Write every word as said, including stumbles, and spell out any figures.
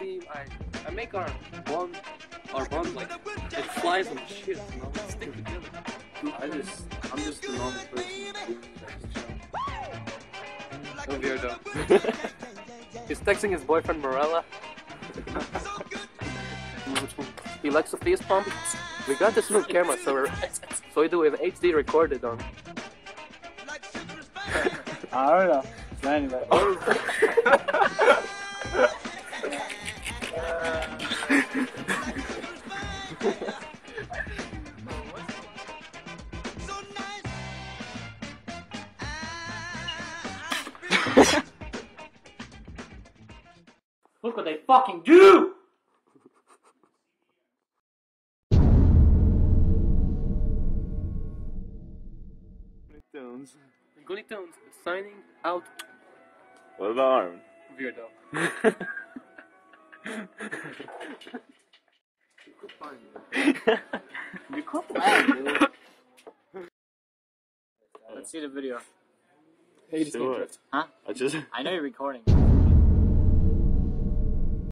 team. I I make our bond, our bond like it flies and shit. You know, we stick together. I just, I'm just a normal person. No weirdo. He's texting his boyfriend Morella. He likes to face pump. We got this new camera, so we're so we do an H D recorded on. I don't know. So anyway. Look what they fucking do! GoonieTunez. GoonieTunez signing out. What about Armin? Weirdo. You quit playing, dude. Let's see the video. Hey, Do it. Huh? I just. I know you're recording.